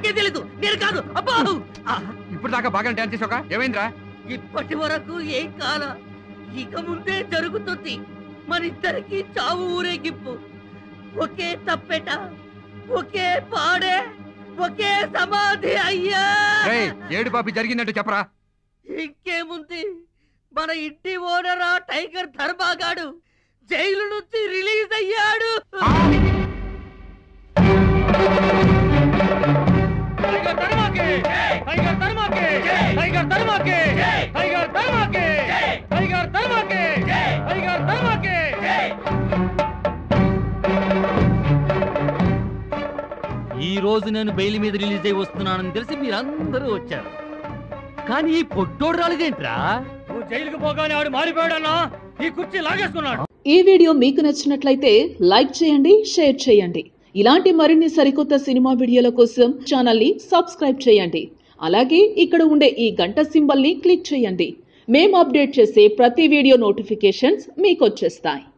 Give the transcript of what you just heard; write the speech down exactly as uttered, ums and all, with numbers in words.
నాకే తెలీదు, నేను కాదు. అబ్బా ఇప్పుడు దాకా బాగా డాన్స్ చేసావుగా, ఏమైందిరా? ఇప్పటి వరకు ఏం కాల, ఇక ముందే జరుగుతుంది మనిద్దరికి చావు ఊరేగింపు. ఒకే తప్పెట, ఒకే పాడే, ఒకే సమాధి. అయ్యా ఏడు పాపి జరిగిందంటే చెప్పరా. ఇంకేముంది, మన ఇంటి ఓనర్ ఆ టైగర్ ధర్మాగాడు జైలు నుంచి రిలీజ్ అయ్యాడు. టైగర్ ధర్మాకే, టైగర్ ధర్మాకే, టైగర్ ధర్మాకే, టైగర్ ధర్మాకే, టైగర్ ధర్మాకే, టైగర్ ధర్మాకే. ఈ రోజు నేను బెయిల్ మీద రిలీజ్ అయి వస్తున్నానని తెలిసి మీరందరూ వచ్చారు, కానీ ఈ పొట్టోడు రాలేదేంట్రా? నువ్వు జైలుకు పోగానే ఆడు మారిపోయాడన్నా, ఈ కుర్చీ లాగేసుకున్నాడు. ఈ వీడియో మీకు నచ్చినట్లయితే లైక్ చేయండి, షేర్ చేయండి. ఇలాంటి మరిన్ని సరికొత్త సినిమా వీడియోల కోసం ఛానల్ ని సబ్స్క్రైబ్ చేయండి. అలాగే ఇక్కడ ఉండే ఈ గంట సింబల్ ని క్లిక్ చేయండి. మేము అప్డేట్ చేసే ప్రతి వీడియో నోటిఫికేషన్స్ మీకు వచ్చేస్తాయి.